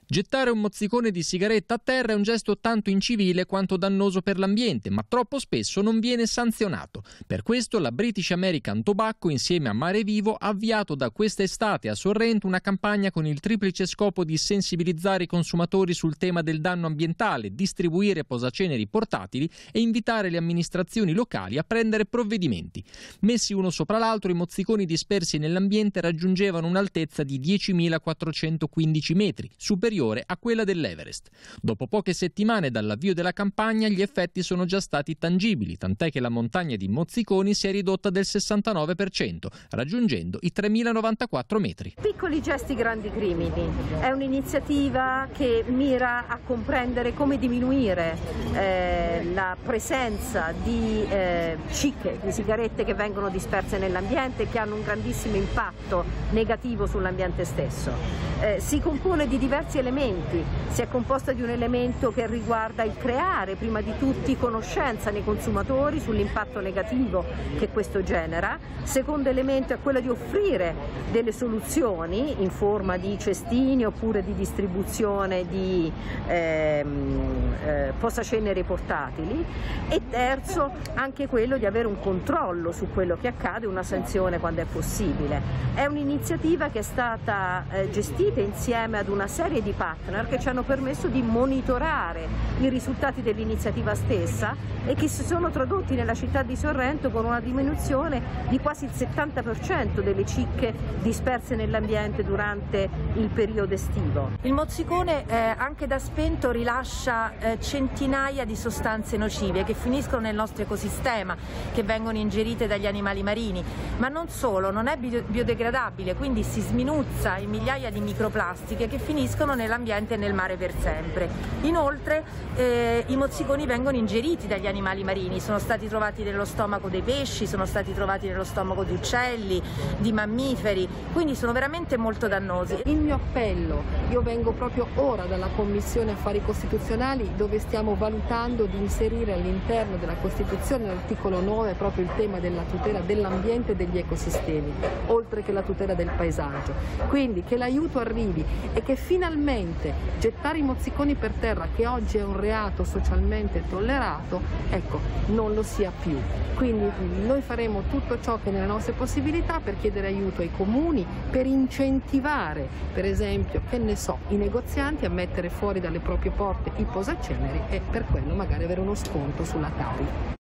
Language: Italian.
Gettare un mozzicone di sigaretta a terra è un gesto tanto incivile quanto dannoso per l'ambiente, ma troppo spesso non viene sanzionato. Per questo la British American Tobacco, insieme a Mare Vivo, ha avviato da quest'estate a Sorrento una campagna con il triplice scopo di sensibilizzare i consumatori sul tema del danno ambientale, distribuire posaceneri portatili e invitare le amministrazioni locali a prendere provvedimenti. Messi uno sopra l'altro, i mozziconi dispersi nell'ambiente raggiungevano un'altezza di 10.415 metri, superiore a quella dell'Everest. Dopo poche settimane dall'avvio della campagna gli effetti sono già stati tangibili, tant'è che la montagna di mozziconi si è ridotta del 69%, raggiungendo i 3.094 metri. Piccoli gesti, grandi crimini. È un'iniziativa che mira a comprendere come diminuire la presenza di cicche, di sigarette che vengono disperse nell'ambiente e che hanno un grandissimo impatto negativo sull'ambiente stesso. Si compone di diversi elementi, si è composta di un elemento che riguarda il creare prima di tutti conoscenza nei consumatori sull'impatto negativo che questo genera. Secondo elemento è quello di offrire delle soluzioni in forma di cestini oppure di distribuzione di posaceneri portatili, e terzo anche quello di avere un controllo su quello che accade, una sanzione quando è possibile. È un'iniziativa che è stata gestita insieme ad una serie di partner che ci hanno permesso di monitorare i risultati dell'iniziativa stessa e che si sono tradotti nella città di Sorrento con una diminuzione di quasi il 70% delle cicche disperse nell'ambiente durante il periodo estivo. Il mozzicone anche da spento rilascia centinaia di sostanze nocive che finiscono nel nostro ecosistema, che vengono ingerite dagli animali marini, ma non solo, non è biodegradabile, quindi si sminuzza in migliaia di microplastiche che finiscono nell'ambiente e nel mare per sempre. Inoltre i mozziconi vengono ingeriti dagli animali marini, sono stati trovati nello stomaco dei pesci, sono stati trovati nello stomaco di uccelli, di mammiferi, quindi sono veramente molto dannosi. Il mio appello, io vengo proprio ora dalla Commissione Affari Costituzionali, dove stiamo valutando di inserire all'interno della Costituzione, l'articolo 9, proprio il tema della tutela dell'ambiente e degli ecosistemi, oltre che la tutela del paesaggio. Quindi che l'aiuto arrivi e che finalmente gettare i mozziconi per terra, che oggi è un reato socialmente tollerato, ecco, non lo sia più. Quindi noi faremo tutto ciò che è nelle nostre possibilità per chiedere aiuto ai comuni, per incentivare, per esempio, che ne so, i negozianti a mettere fuori dalle proprie porte i posaceneri e per quello magari avere uno sconto sulla Tari.